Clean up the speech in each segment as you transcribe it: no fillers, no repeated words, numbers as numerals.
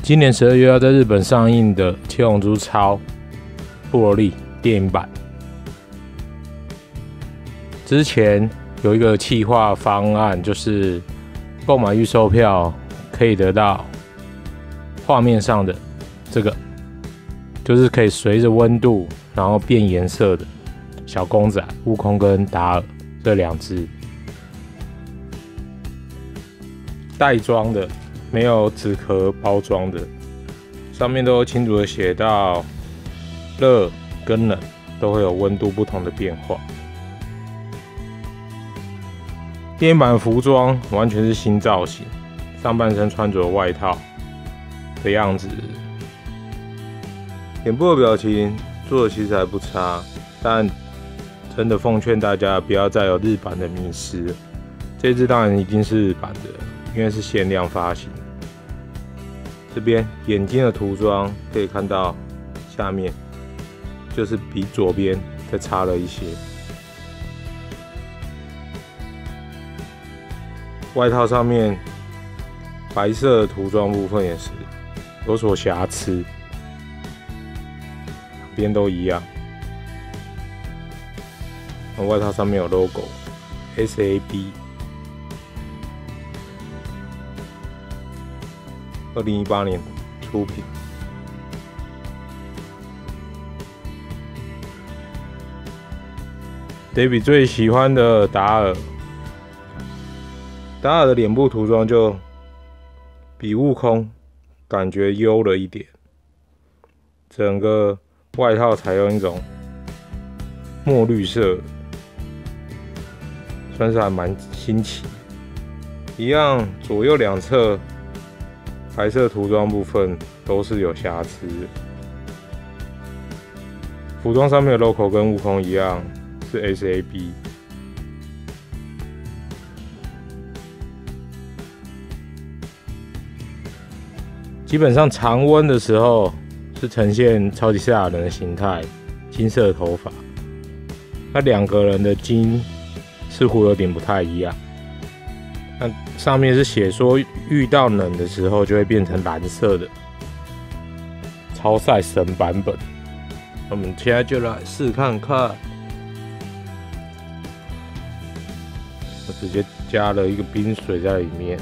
今年12月要在日本上映的《七龙珠超：布罗利》电影版，之前有一个企划方案，就是购买预售票可以得到画面上的这个，就是可以随着温度然后变颜色的小公仔悟空跟达尔这2只，袋装的，没有纸壳包装的，上面都清楚的写到热跟冷都会有温度不同的变化。电影版服装完全是新造型，上半身穿着外套的样子，脸部的表情做的其实还不差，但真的奉劝大家不要再有日版的迷失了。这支当然一定是日版的，因为是限量发行。这边眼睛的涂装可以看到下面就是比左边再差了一些。外套上面白色的涂装部分也是有所瑕疵，两边都一样。外套上面有 logo SAB， 2018年出品。David 最喜欢的达尔的脸部涂装就比悟空感觉优了一点，整个外套采用一种墨绿色，算是还蛮新奇。一样左右两侧白色涂装部分都是有瑕疵的。服装上面的 logo 跟悟空一样是 SAB。基本上常温的时候是呈现超级赛亚人的形态，金色的头发。那2个人的金似乎有点不太一样。那上面是写说遇到冷的时候就会变成蓝色的超赛神版本。我们现在就来试看看。我直接加了一个冰水在里面。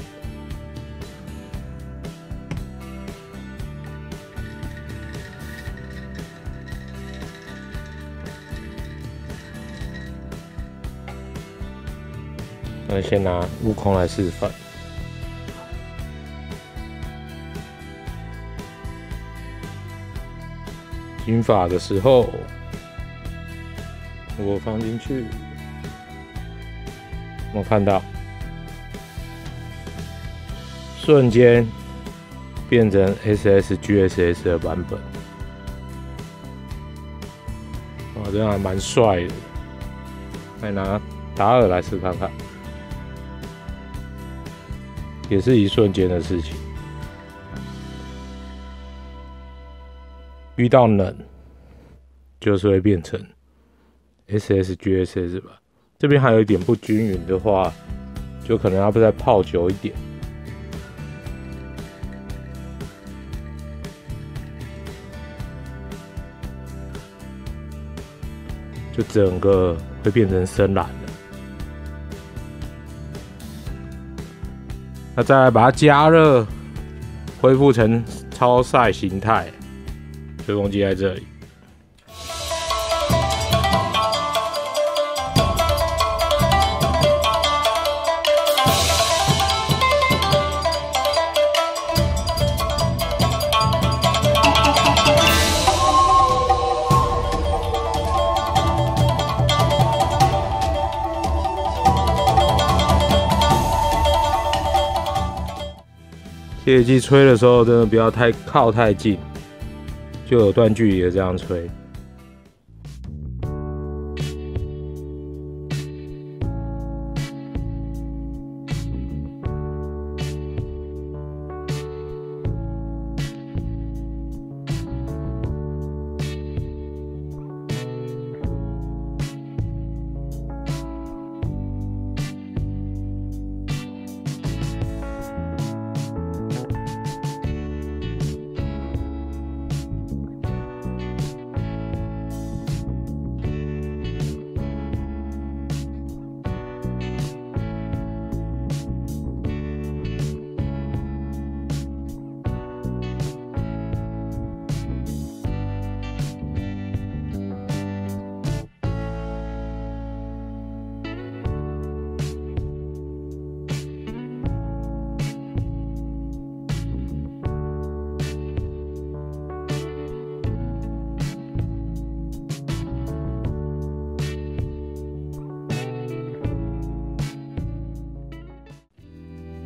那先拿悟空来示范。金发的时候，我放进去，我看到瞬间变成 SSGSS 的版本，哇，这样还蛮帅的。再拿达尔来试看看。也是一瞬间的事情，遇到冷就是会变成 SSGSS 吧。这边还有一点不均匀的话，就可能要再泡久一点。就整个会变成深蓝了。那再来把它加热，恢复成超赛形态。吹风机在这里。切记吹的时候，真的不要靠太近，就有段距离的这样吹。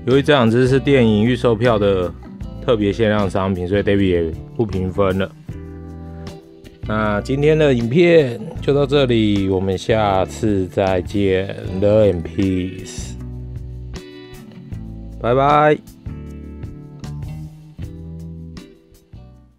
由于这两只是电影预售票的特别限量商品，所以 David 也不评分了。那今天的影片就到这里，我们下次再见 ，Love and Peace，拜拜。